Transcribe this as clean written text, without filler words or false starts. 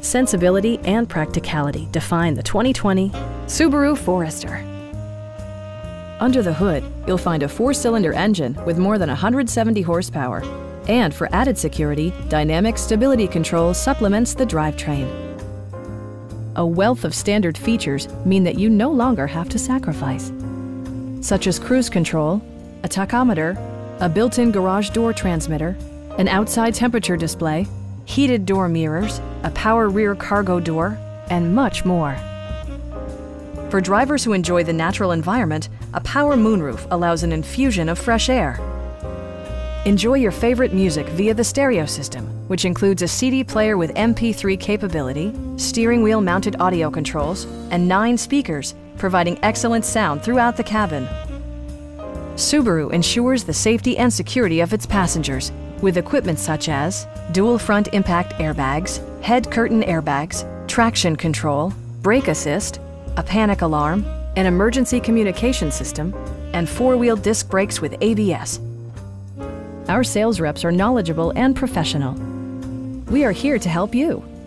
Sensibility and practicality define the 2020 Subaru Forester. Under the hood, you'll find a 4-cylinder engine with more than 170 horsepower. And for added security, dynamic stability control supplements the drivetrain. A wealth of standard features mean that you no longer have to sacrifice, such as cruise control, a tachometer, a built-in garage door transmitter, an outside temperature display, heated door mirrors, a power rear cargo door, and much more. For drivers who enjoy the natural environment, a power moonroof allows an infusion of fresh air. Enjoy your favorite music via the stereo system, which includes a CD player with MP3 capability, steering wheel mounted audio controls, and 9 speakers, providing excellent sound throughout the cabin. Subaru ensures the safety and security of its passengers with equipment such as dual front impact airbags, head curtain airbags, traction control, brake assist, a panic alarm, an emergency communication system, and 4-wheel disc brakes with ABS. Our sales reps are knowledgeable and professional. We are here to help you.